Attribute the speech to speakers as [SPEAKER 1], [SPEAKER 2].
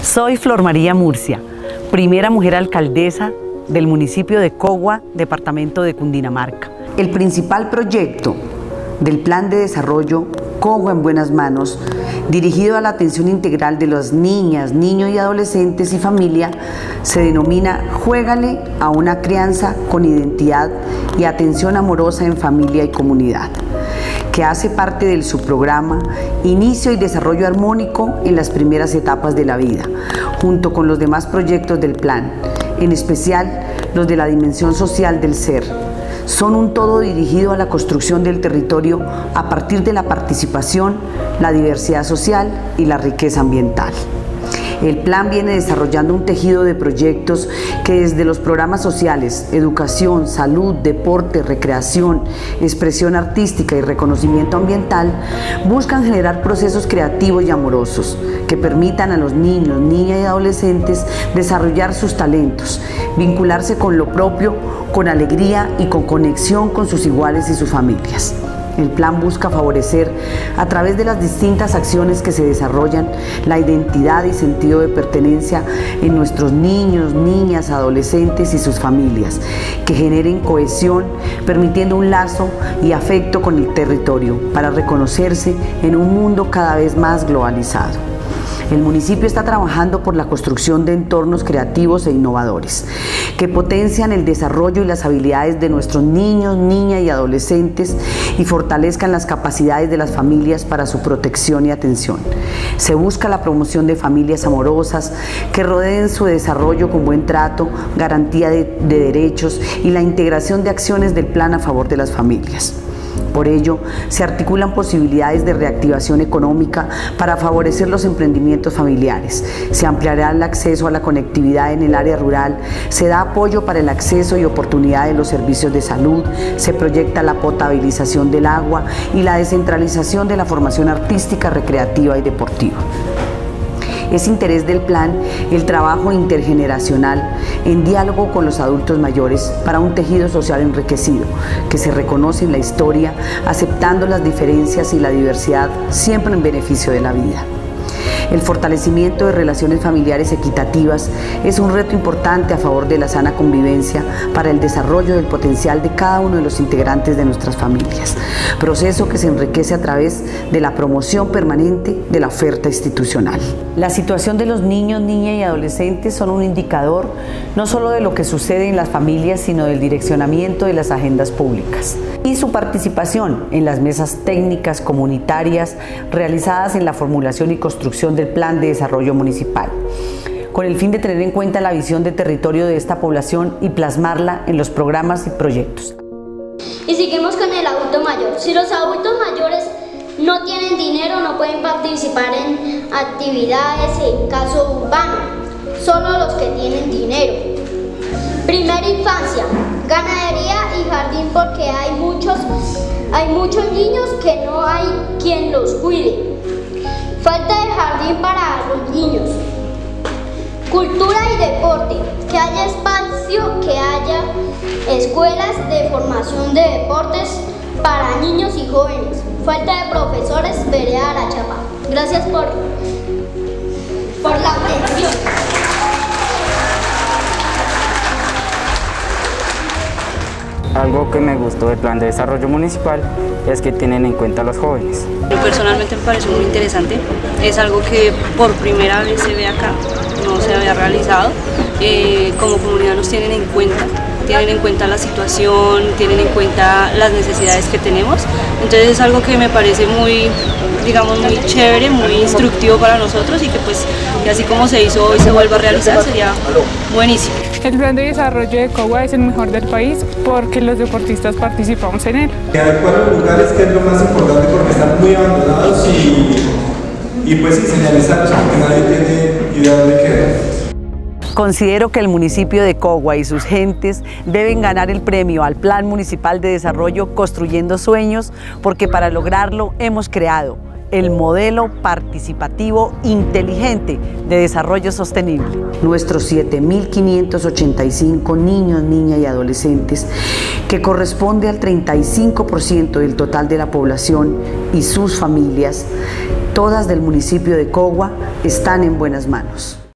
[SPEAKER 1] Soy Flor María Murcia, primera mujer alcaldesa del municipio de Cogua, departamento de Cundinamarca. El principal proyecto del Plan de Desarrollo Cogua en Buenas Manos, dirigido a la atención integral de las niñas, niños y adolescentes y familia, se denomina Juégale a una crianza con identidad y atención amorosa en familia y comunidad, que hace parte del subprograma Inicio y Desarrollo Armónico en las primeras etapas de la vida, junto con los demás proyectos del plan, en especial los de la dimensión social del ser. Son un todo dirigido a la construcción del territorio a partir de la participación, la diversidad social y la riqueza ambiental. El plan viene desarrollando un tejido de proyectos que desde los programas sociales, educación, salud, deporte, recreación, expresión artística y reconocimiento ambiental, buscan generar procesos creativos y amorosos que permitan a los niños, niñas y adolescentes desarrollar sus talentos, vincularse con lo propio, con alegría y con conexión con sus iguales y sus familias. El plan busca favorecer, a través de las distintas acciones que se desarrollan, la identidad y sentido de pertenencia en nuestros niños, niñas, adolescentes y sus familias, que generen cohesión, permitiendo un lazo y afecto con el territorio para reconocerse en un mundo cada vez más globalizado. El municipio está trabajando por la construcción de entornos creativos e innovadores que potencian el desarrollo y las habilidades de nuestros niños, niñas y adolescentes y fortalezcan las capacidades de las familias para su protección y atención. Se busca la promoción de familias amorosas que rodeen su desarrollo con buen trato, garantía de derechos y la integración de acciones del plan a favor de las familias. Por ello, se articulan posibilidades de reactivación económica para favorecer los emprendimientos familiares. Se ampliará el acceso a la conectividad en el área rural, se da apoyo para el acceso y oportunidad de los servicios de salud, se proyecta la potabilización del agua y la descentralización de la formación artística, recreativa y deportiva. Es interés del plan el trabajo intergeneracional en diálogo con los adultos mayores para un tejido social enriquecido, que se reconoce en la historia, aceptando las diferencias y la diversidad, siempre en beneficio de la vida. El fortalecimiento de relaciones familiares equitativas es un reto importante a favor de la sana convivencia para el desarrollo del potencial de cada uno de los integrantes de nuestras familias, proceso que se enriquece a través de la promoción permanente de la oferta institucional. La situación de los niños, niñas y adolescentes son un indicador no solo de lo que sucede en las familias, sino del direccionamiento de las agendas públicas y su participación en las mesas técnicas comunitarias realizadas en la formulación y construcción del Plan de Desarrollo Municipal, con el fin de tener en cuenta la visión de territorio de esta población y plasmarla en los programas y proyectos.
[SPEAKER 2] Y seguimos con el adulto mayor. Si los adultos mayores no tienen dinero, no pueden participar en actividades en caso urbano, solo los que tienen dinero. Primera infancia, ganadería y jardín, porque hay muchos niños que no hay quien los cuide. Falta de jardín para los niños. Cultura y deporte, que haya espacio, que haya escuelas de formación de deportes para niños y jóvenes. Falta de profesores, vereda Arachapa. Gracias por la atención.
[SPEAKER 3] Algo que me gustó del Plan de Desarrollo Municipal es que tienen en cuenta a los jóvenes.
[SPEAKER 4] Personalmente me pareció muy interesante, es algo que por primera vez se ve acá, no se había realizado. Como comunidad nos tienen en cuenta la situación, tienen en cuenta las necesidades que tenemos, entonces es algo que me parece muy, digamos, muy chévere, muy instructivo para nosotros y que pues que así como se hizo hoy se vuelva a realizar sería buenísimo.
[SPEAKER 5] El plan de desarrollo de Cogua es el mejor del país porque los deportistas participamos en él.
[SPEAKER 6] Adecuar los lugares, que es lo más importante, porque están muy abandonados y pues sí, señalizarlos porque nadie tiene idea de dónde quedan.
[SPEAKER 1] Considero que el municipio de Cogua y sus gentes deben ganar el premio al Plan Municipal de Desarrollo Construyendo Sueños, porque para lograrlo hemos creado el modelo participativo inteligente de desarrollo sostenible. Nuestros 7.585 niños, niñas y adolescentes, que corresponde al 35% del total de la población y sus familias, todas del municipio de Cogua, están en buenas manos.